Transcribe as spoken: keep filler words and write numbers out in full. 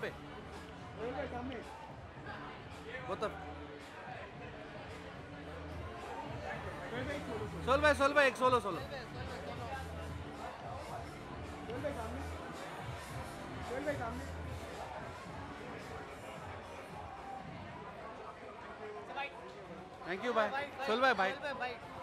पे वो तो सोल भाई सोल भाई एक सोलो सोलो थैंक यू भाई सोल भाई भाई